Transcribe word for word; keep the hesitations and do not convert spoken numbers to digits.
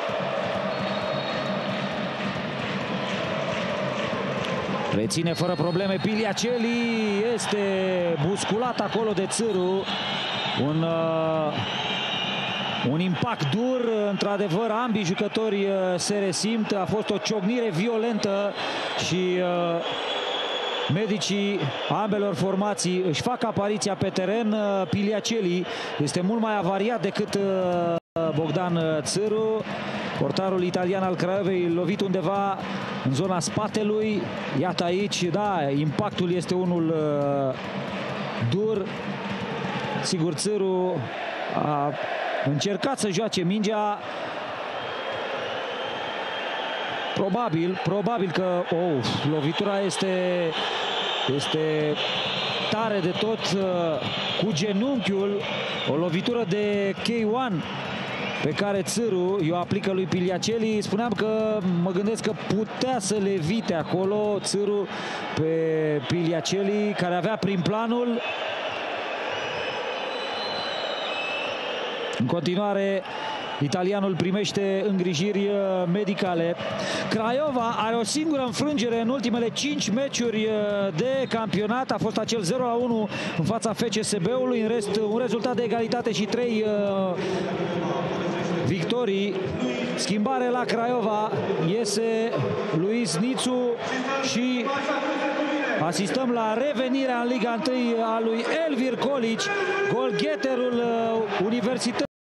Reține fără probleme Piliaceli, este musculat acolo de Țâru. Un, uh, un impact dur, într-adevăr, ambii jucători uh, se resimt. A fost o ciocnire violentă și uh, medicii ambelor formații își fac apariția pe teren. Uh, Piliaceli este mult mai avariat decât uh, Bogdan Țâru. Portarul italian al Craiovei lovit undeva în zona spatelui. Iată aici, da, impactul este unul uh, dur. Sigur, Țâru a încercat să joace mingea. Probabil, probabil că oh, lovitura este, este tare de tot, uh, cu genunchiul. O lovitură de K unu pe care Țâru i-o aplică lui Piliaceli. Spuneam că mă gândesc că putea să le evite acolo Țâru pe Piliaceli, care avea prin planul. În continuare, italianul primește îngrijiri medicale. Craiova are o singură înfrângere în ultimele cinci meciuri de campionat. A fost acel zero la unu în fața F C S B-ului. În rest, un rezultat de egalitate și trei uh, victorii. Schimbare la Craiova. Iese Luis Nițu și asistăm la revenirea în Liga unu a lui Elvir Colici, golgheterul uh, Universității.